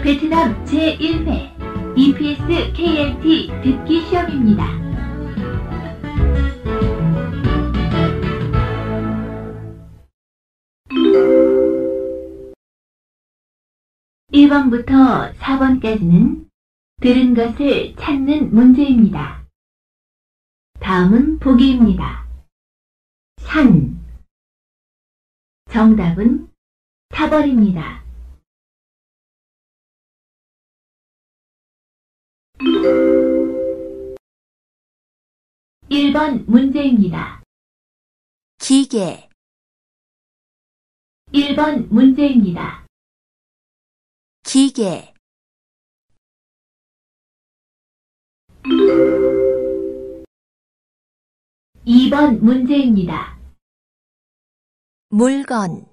베트남 제1회 EPS KLT 듣기 시험입니다. 1번부터 4번까지는 들은 것을 찾는 문제입니다. 다음은 보기입니다. 산. 정답은 4번입니다. 1번 문제입니다. 기계. 1번 문제입니다. 기계. 2번 문제입니다. 물건.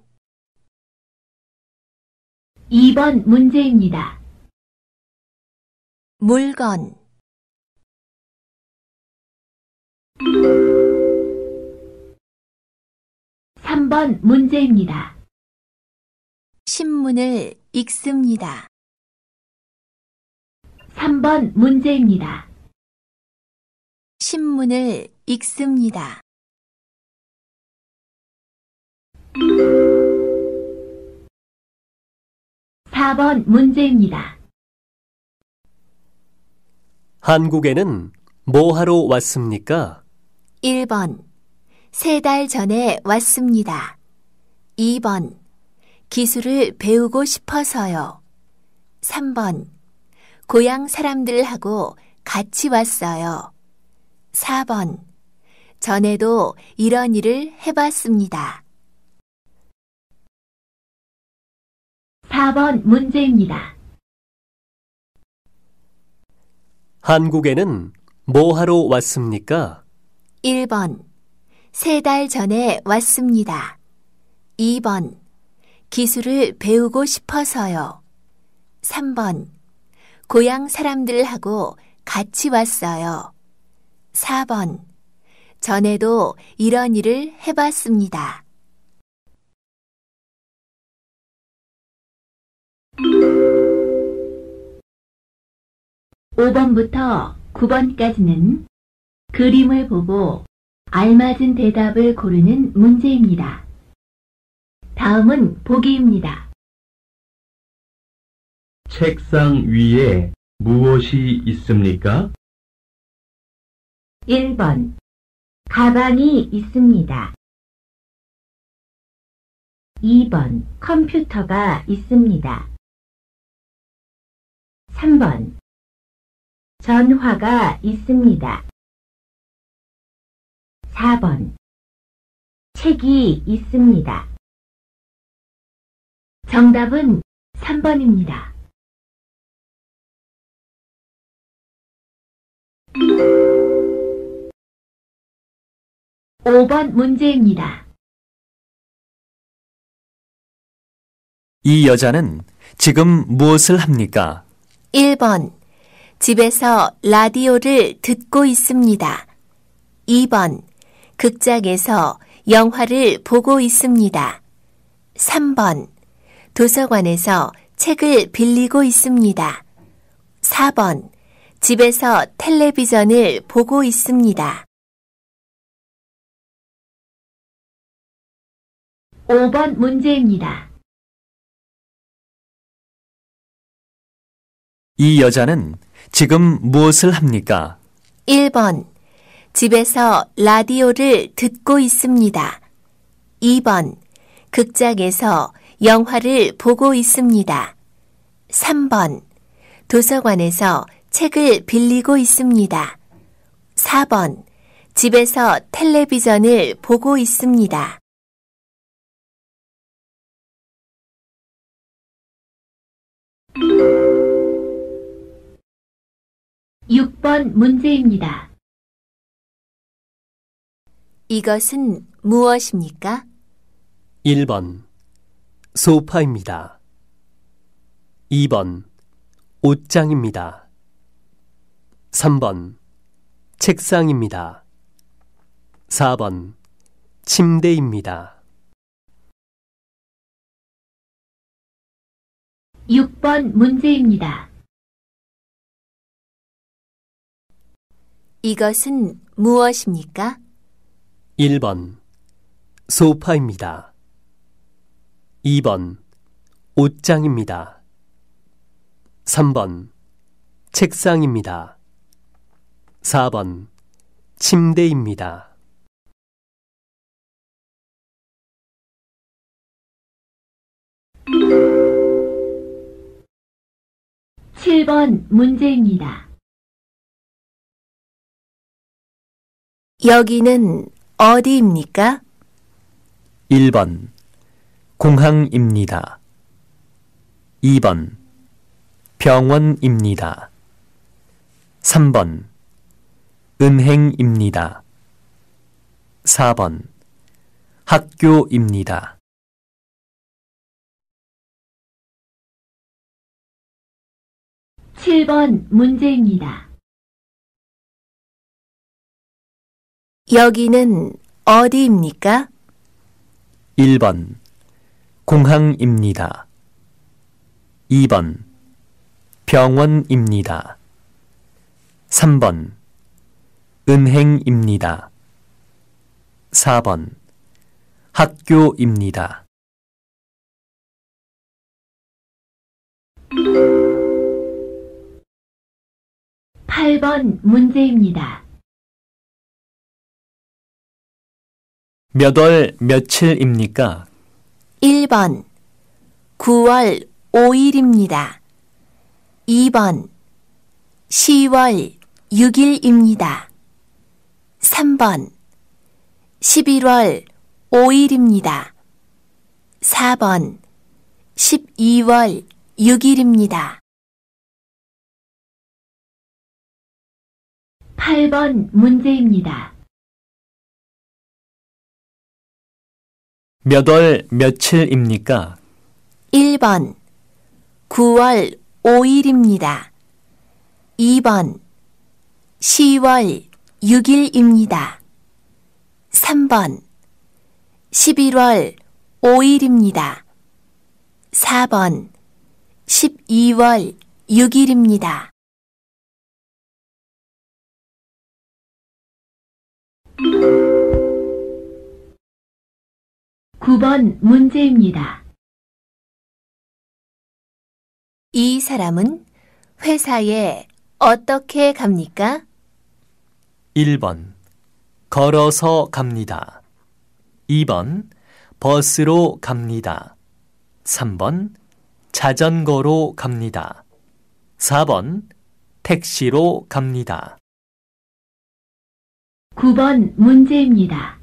2번 문제입니다. 물건. 3번 문제입니다. 신문을 읽습니다. 3번 문제입니다. 신문을 읽습니다. 4번 문제입니다. 한국에는 뭐 하러 왔습니까? 1번. 3달 전에 왔습니다. 2번. 기술을 배우고 싶어서요. 3번. 고향 사람들하고 같이 왔어요. 4번. 전에도 이런 일을 해봤습니다. 4번 문제입니다. 한국에는 뭐 하러 왔습니까? 1번. 3달 전에 왔습니다. 2번. 기술을 배우고 싶어서요. 3번. 고향 사람들하고 같이 왔어요. 4번. 전에도 이런 일을 해봤습니다. 5번부터 9번까지는 그림을 보고 알맞은 대답을 고르는 문제입니다. 다음은 보기입니다. 책상 위에 무엇이 있습니까? 1번. 가방이 있습니다. 2번. 컴퓨터가 있습니다. 3번. 전화가 있습니다. 4번. 책이 있습니다. 정답은 3번입니다. 5번 문제입니다. 이 여자는 지금 무엇을 합니까? 1번. 집에서 라디오를 듣고 있습니다. 2번. 극장에서 영화를 보고 있습니다. 3번. 도서관에서 책을 빌리고 있습니다. 4번. 집에서 텔레비전을 보고 있습니다. 5번 문제입니다. 이 여자는 지금 무엇을 합니까? 1번. 집에서 라디오를 듣고 있습니다. 2번. 극장에서 영화를 보고 있습니다. 3번. 도서관에서 책을 빌리고 있습니다. 4번. 집에서 텔레비전을 보고 있습니다. 6번 문제입니다. 이것은 무엇입니까? 1번. 소파입니다. 2번. 옷장입니다. 3번. 책상입니다. 4번. 침대입니다. 6번 문제입니다. 이것은 무엇입니까? 1번 소파입니다. 2번 옷장입니다. 3번 책상입니다. 4번 침대입니다. 7번 문제입니다. 여기는 어디입니까? 1번 공항입니다. 2번 병원입니다. 3번 은행입니다. 4번 학교입니다. 7번 문제입니다. 여기는 어디입니까? 1번 공항입니다. 2번 병원입니다. 3번 은행입니다. 4번 학교입니다. 8번 문제입니다. 몇 월 며칠입니까? 1번 9월 5일입니다. 2번 10월 6일입니다. 3번 11월 5일입니다. 4번 12월 6일입니다. 8번 문제입니다. 몇 월 며칠입니까? 1번 9월 5일입니다. 2번 10월 6일입니다. 3번 11월 5일입니다. 4번 12월 6일입니다. 9번 문제입니다. 이 사람은 회사에 어떻게 갑니까? 1번 걸어서 갑니다. 2번 버스로 갑니다. 3번 자전거로 갑니다. 4번 택시로 갑니다. 9번 문제입니다.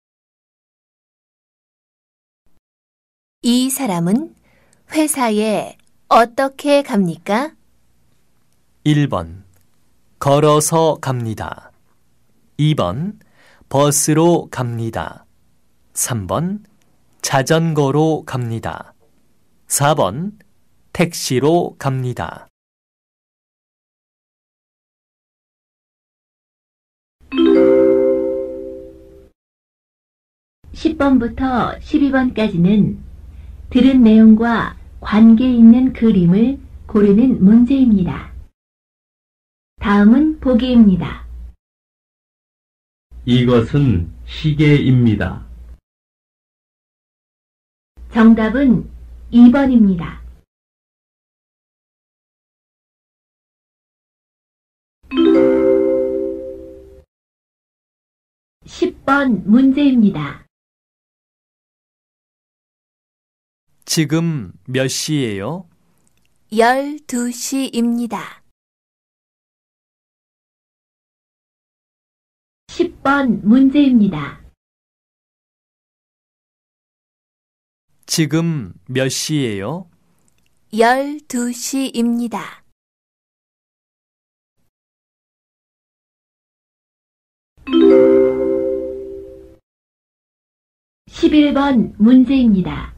이 사람은 회사에 어떻게 갑니까? 1번 걸어서 갑니다. 2번 버스로 갑니다. 3번 자전거로 갑니다. 4번 택시로 갑니다. 10번부터 12번까지는 들은 내용과 관계 있는 그림을 고르는 문제입니다. 다음은 보기입니다. 이것은 시계입니다. 정답은 2번입니다. 10번 문제입니다. 지금 몇 시예요? 12시입니다. 10번 문제입니다. 지금 몇 시예요? 12시입니다. 11번 문제입니다.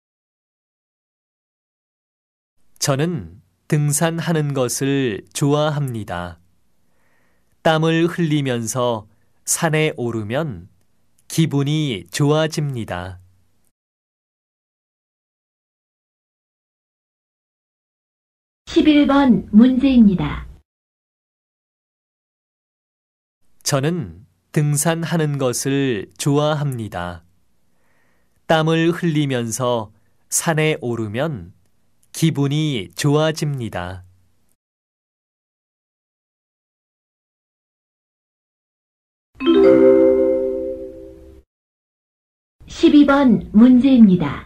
저는 등산하는 것을 좋아합니다. 땀을 흘리면서 산에 오르면 기분이 좋아집니다. 11번 문제입니다. 저는 등산하는 것을 좋아합니다. 땀을 흘리면서 산에 오르면 기분이 좋아집니다. 12번 문제입니다.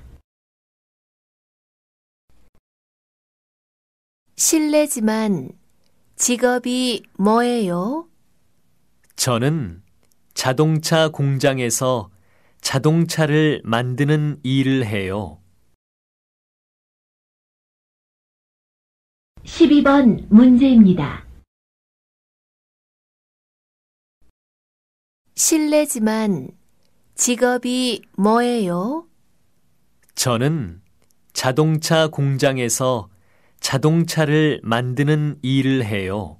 실례지만 직업이 뭐예요? 저는 자동차 공장에서 자동차를 만드는 일을 해요. 12번 문제입니다. 실례지만 직업이 뭐예요? 저는 자동차 공장에서 자동차를 만드는 일을 해요.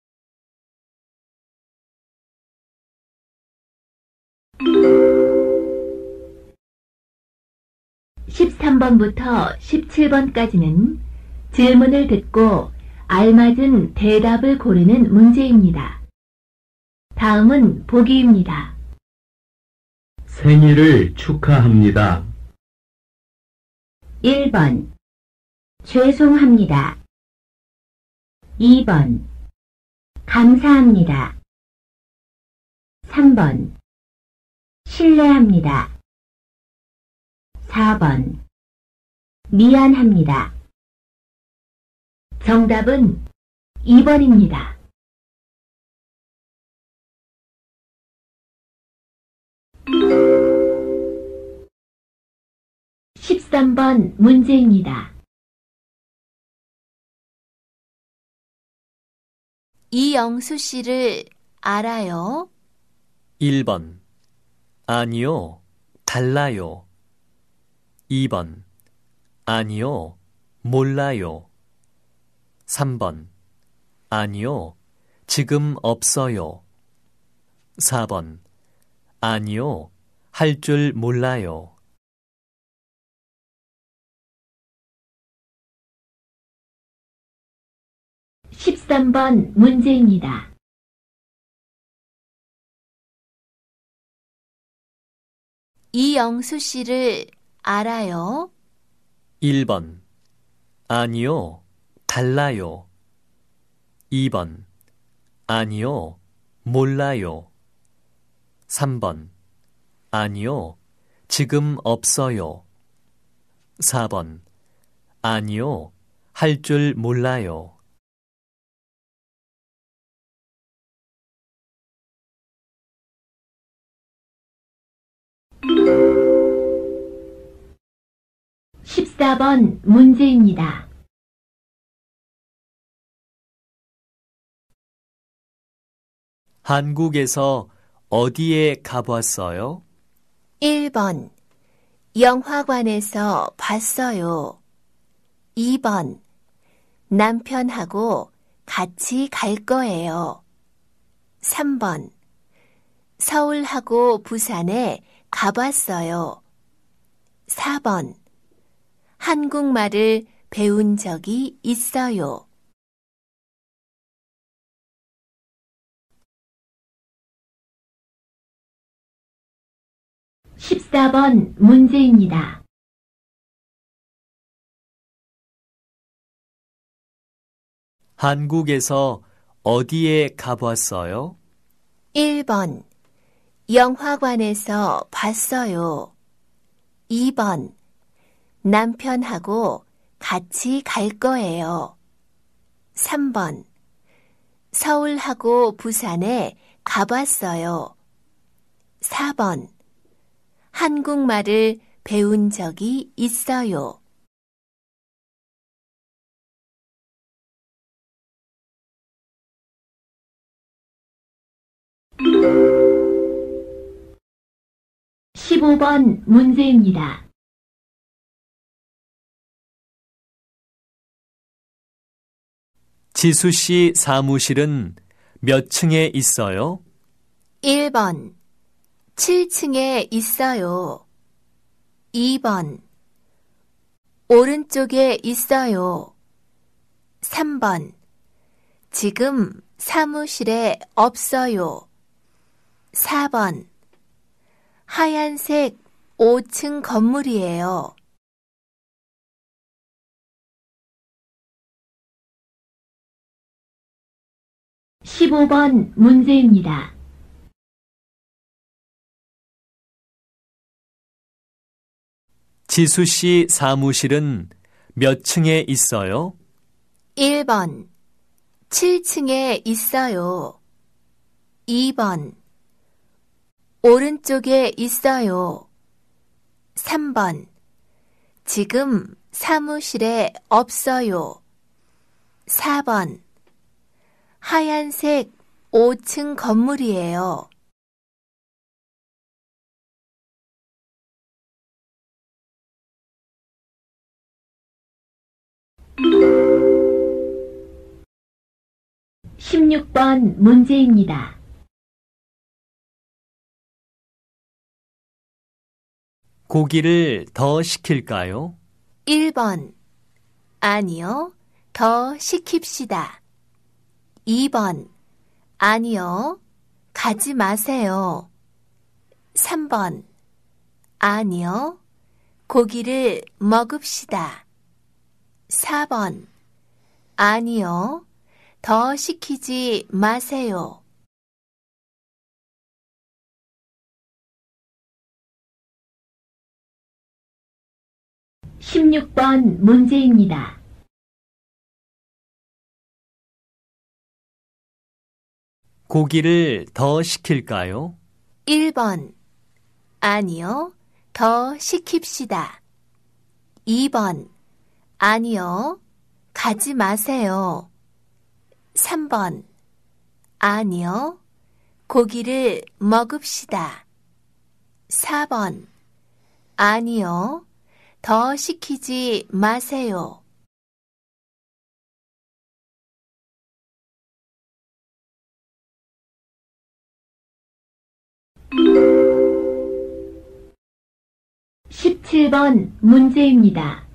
13번부터 17번까지는 질문을 듣고 알맞은 대답을 고르는 문제입니다. 다음은 보기입니다. 생일을 축하합니다. 1번 죄송합니다. 2번 감사합니다. 3번 실례합니다. 4번 미안합니다. 정답은 2번입니다. 13번 문제입니다. 이영수 씨를 알아요? 1번 아니요, 달라요. 2번 아니요, 몰라요. 3번 아니요, 지금 없어요. 4번 아니요, 할 줄 몰라요. 13번 문제입니다. 이영수 씨를 알아요? 1번 아니요, 달라요. 2번 아니요, 몰라요. 3번 아니요, 지금 없어요. 4번 아니요, 할 줄 몰라요. 14번 문제입니다. 한국에서 어디에 가봤어요? 1번 영화관에서 봤어요. 2번 남편하고 같이 갈 거예요. 3번 서울하고 부산에 가봤어요. 4번 한국말을 배운 적이 있어요. 14번 문제입니다. 한국에서 어디에 가봤어요? 1번 영화관에서 봤어요. 2번 남편하고 같이 갈 거예요. 3번 서울하고 부산에 가봤어요. 4번 한국말을 배운 적이 있어요. 15번 문제입니다. 지수 씨 사무실은 몇 층에 있어요? 1번 7층에 있어요. 2번 오른쪽에 있어요. 3번. 지금 사무실에 없어요. 4번. 하얀색 5층 건물이에요. 15번 문제입니다. 지수 씨 사무실은 몇 층에 있어요? 1번. 7층에 있어요. 2번. 오른쪽에 있어요. 3번. 지금 사무실에 없어요. 4번. 하얀색 5층 건물이에요. (16번) 문제입니다. 고기를 더 시킬까요? 1번. 아니요. 더 시킵시다. 2번. 아니요. 가지 마세요. 3번. 아니요. 고기를 먹읍시다. 4번. 아니요. 더 시키지 마세요. (16번) 문제입니다. 고기를 더 시킬까요? 1번. 아니요. 더 시킵시다. 2번. 아니요. 가지 마세요. 3번. 아니요. 고기를 먹읍시다. 4번. 아니요. 더 시키지 마세요. (17번) 문제입니다.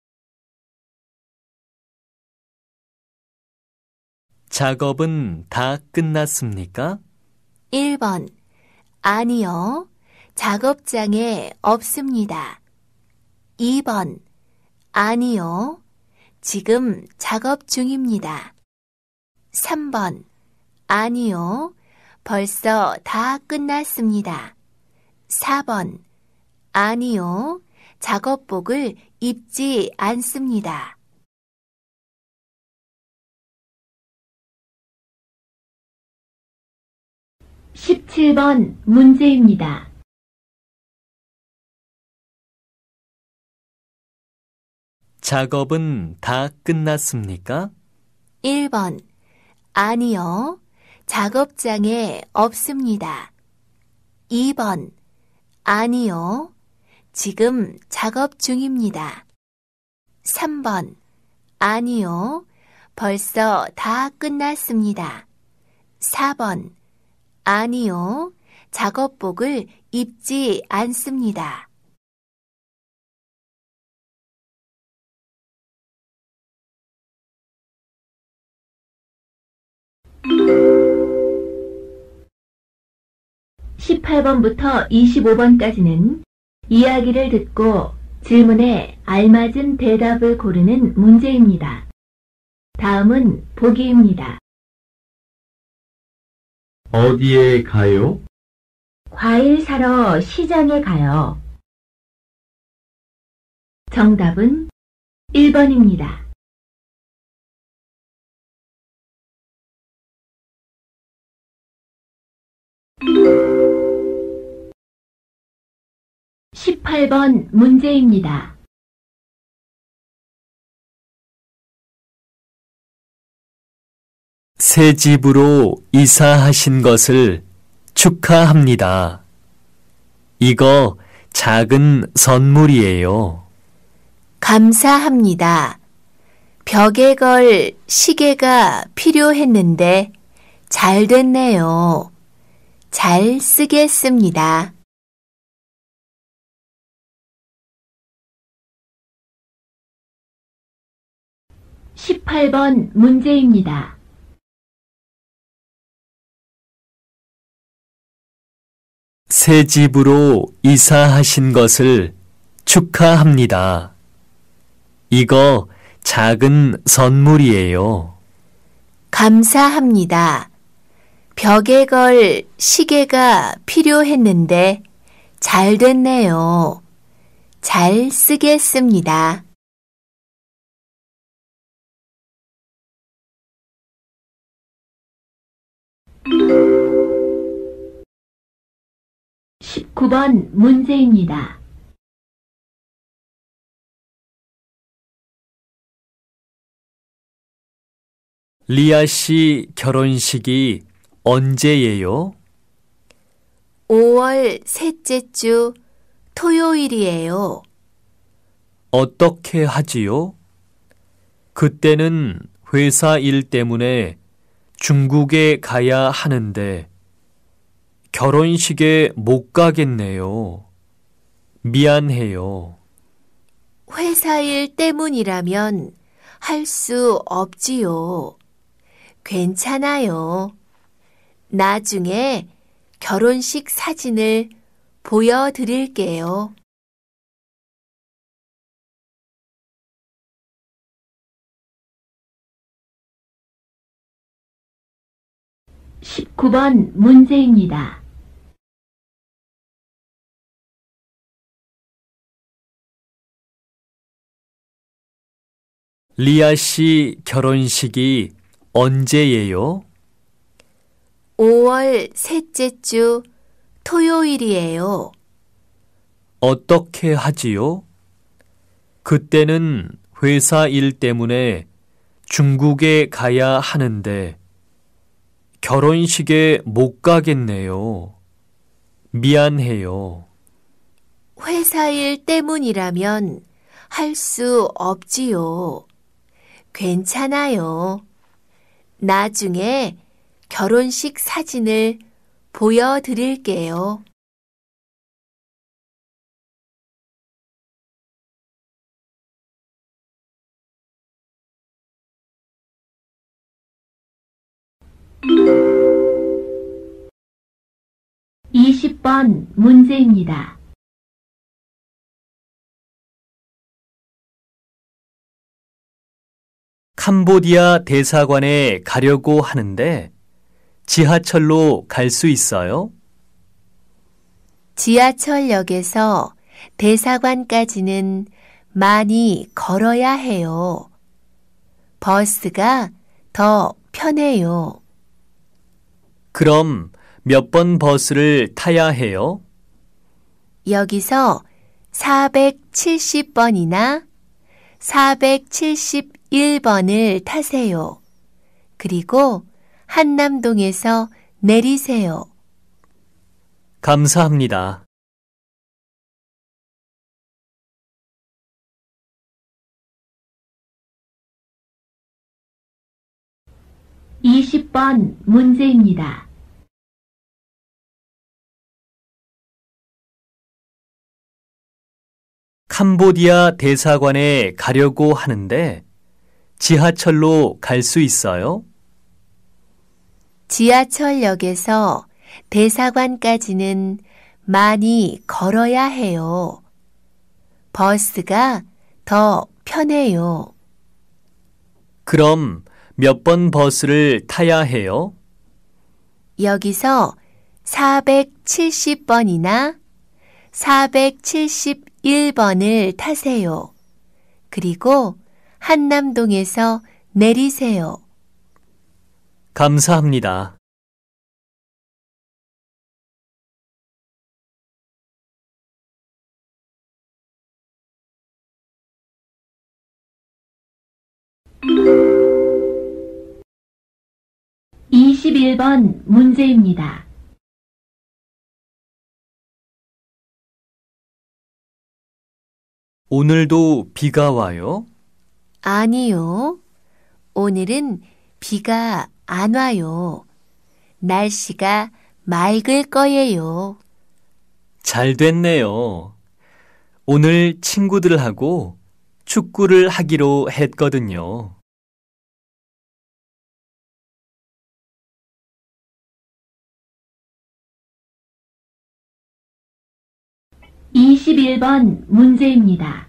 작업은 다 끝났습니까? 1번. 아니요. 작업장에 없습니다. 2번. 아니요. 지금 작업 중입니다. 3번. 아니요. 벌써 다 끝났습니다. 4번. 아니요. 작업복을 입지 않습니다. (17번) 문제입니다. 작업은 다 끝났습니까? 1번. 아니요. 작업장에 없습니다. 2번. 아니요. 지금 작업 중입니다. 3번. 아니요. 벌써 다 끝났습니다. 4번. 아니요. 작업복을 입지 않습니다. (18번부터 25번까지는) 이야기를 듣고 질문에 알맞은 대답을 고르는 문제입니다. 다음은 보기입니다. 어디에 가요? 과일 사러 시장에 가요. 정답은 1번입니다. (18번) 문제입니다. 새 집으로 이사하신 것을 축하합니다. 이거 작은 선물이에요. 감사합니다. 벽에 걸 시계가 필요했는데 잘 됐네요. 잘 쓰겠습니다. 18번 문제입니다. 새 집으로 이사하신 것을 축하합니다. 이거 작은 선물이에요. 감사합니다. 벽에 걸 시계가 필요했는데 잘 됐네요. 잘 쓰겠습니다. 십구 번 문제입니다. 리아 씨 결혼식이 언제예요? 5월 셋째 주 토요일이에요. 어떻게 하지요? 그때는 회사 일 때문에 중국에 가야 하는데 결혼식에 못 가겠네요. 미안해요. 회사 일 때문이라면 할 수 없지요. 괜찮아요. 나중에 결혼식 사진을 보여드릴게요. 십구 번 문제입니다. 리아 씨 결혼식이 언제예요? 5월 셋째 주 토요일이에요. 어떻게 하지요? 그때는 회사 일 때문에 중국에 가야 하는데 결혼식에 못 가겠네요. 미안해요. 회사 일 때문이라면 할 수 없지요. 괜찮아요. 나중에 결혼식 사진을 보여드릴게요. 이십 번 문제입니다. 캄보디아 대사관에 가려고 하는데 지하철로 갈 수 있어요? 지하철역에서 대사관까지는 많이 걸어야 해요. 버스가 더 편해요. 그럼 몇 번 버스를 타야 해요? 여기서 470번이나 471번을 타세요. 그리고 한남동에서 내리세요. 감사합니다. 이십 번 문제입니다. 캄보디아 대사관에 가려고 하는데 지하철로 갈 수 있어요? 지하철역에서 대사관까지는 많이 걸어야 해요. 버스가 더 편해요. 그럼 몇 번 버스를 타야 해요? 여기서 470번이나 471번을 타세요. 그리고 한남동에서 내리세요. 감사합니다. 이십일 번 문제입니다. 오늘도 비가 와요? 아니요. 오늘은 비가 안 와요. 날씨가 맑을 거예요. 잘 됐네요. 오늘 친구들하고 축구를 하기로 했거든요. 21번 문제입니다.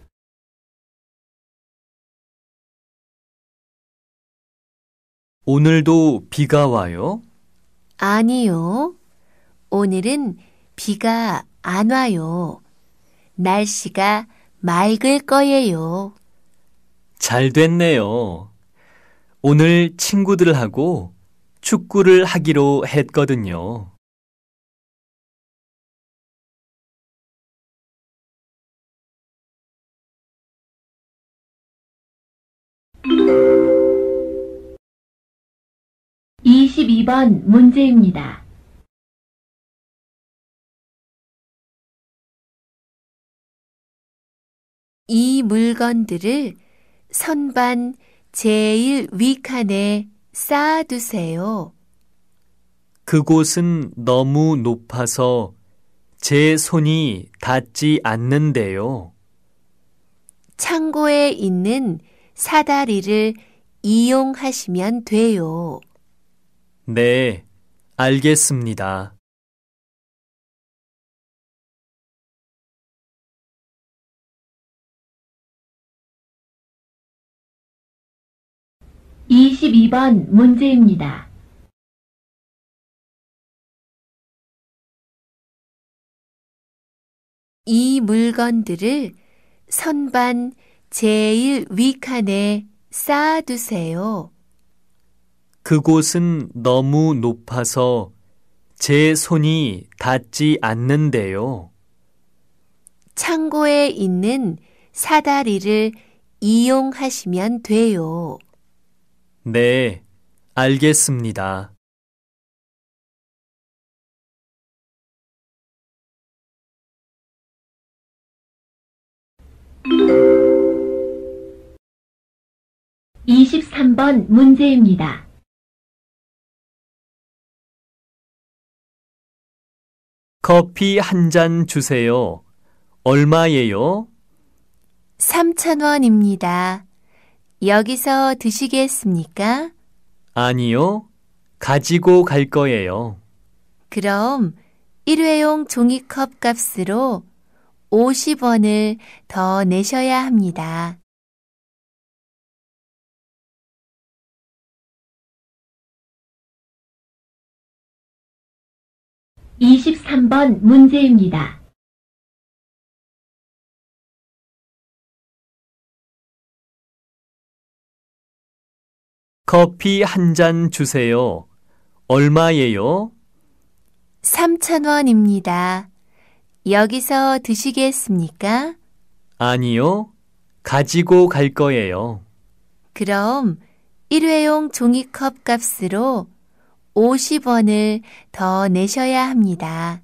오늘도 비가 와요? 아니요. 오늘은 비가 안 와요. 날씨가 맑을 거예요. 잘 됐네요. 오늘 친구들하고 축구를 하기로 했거든요. 이십이 번 문제입니다. 이 물건들을 선반 제일 윗칸에 쌓아두세요. 그곳은 너무 높아서 제 손이 닿지 않는데요. 창고에 있는 사다리를 이용하시면 돼요. 네, 알겠습니다. 이십이 번 문제입니다. 이 물건들을 선반 제일 윗칸에 쌓아두세요. 그곳은 너무 높아서 제 손이 닿지 않는데요. 창고에 있는 사다리를 이용하시면 돼요. 네, 알겠습니다. 이십삼 번 문제입니다. 커피 한 잔 주세요. 얼마예요? 3,000원입니다. 여기서 드시겠습니까? 아니요, 가지고 갈 거예요. 그럼 일회용 종이컵 값으로 50원을 더 내셔야 합니다. 이십삼 번 문제입니다. 커피 한 잔 주세요. 얼마예요? 3,000원입니다. 여기서 드시겠습니까? 아니요, 가지고 갈 거예요. 그럼 일회용 종이컵 값으로 50원을 더 내셔야 합니다.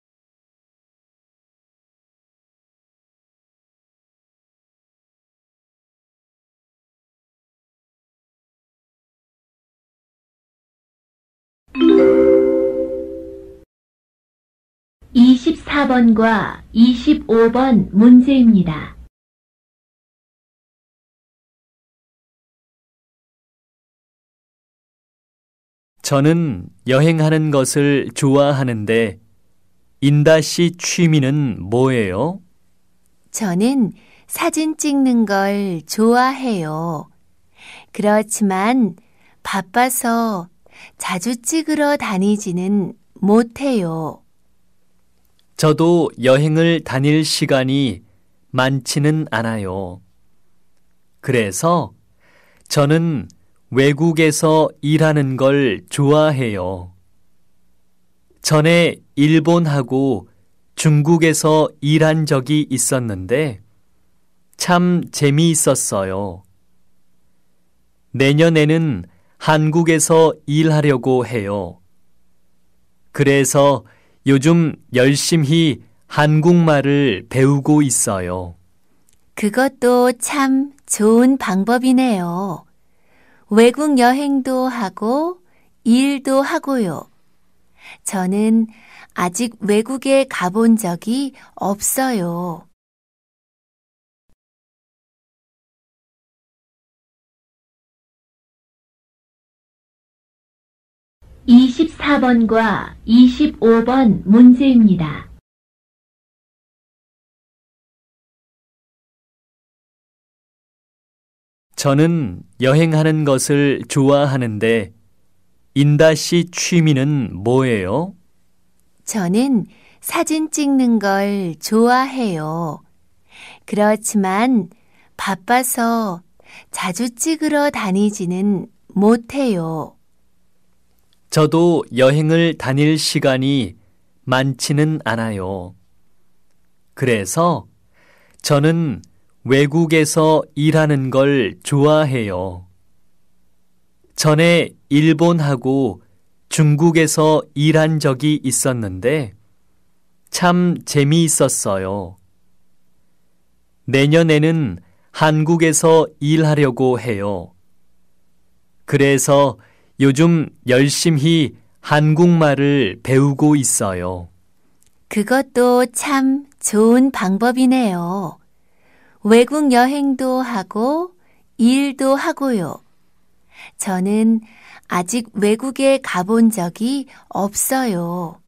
이십사 번과 25번 문제입니다. 저는 여행하는 것을 좋아하는데 인다 씨 취미는 뭐예요? 저는 사진 찍는 걸 좋아해요. 그렇지만 바빠서 자주 찍으러 다니지는 못해요. 저도 여행을 다닐 시간이 많지는 않아요. 그래서 저는 외국에서 일하는 걸 좋아해요. 전에 일본하고 중국에서 일한 적이 있었는데 참 재미있었어요. 내년에는 한국에서 일하려고 해요. 그래서 요즘 열심히 한국말을 배우고 있어요. 그것도 참 좋은 방법이네요. 외국 여행도 하고 일도 하고요. 저는 아직 외국에 가본 적이 없어요. 이십사 번과 25번 문제입니다. 저는 여행하는 것을 좋아하는데 인다 씨 취미는 뭐예요? 저는 사진 찍는 걸 좋아해요. 그렇지만 바빠서 자주 찍으러 다니지는 못해요. 저도 여행을 다닐 시간이 많지는 않아요. 그래서 저는 외국에서 일하는 걸 좋아해요. 전에 일본하고 중국에서 일한 적이 있었는데 참 재미있었어요. 내년에는 한국에서 일하려고 해요. 그래서 요즘 열심히 한국말을 배우고 있어요. 그것도 참 좋은 방법이네요. 외국 여행도 하고 일도 하고요. 저는 아직 외국에 가본 적이 없어요.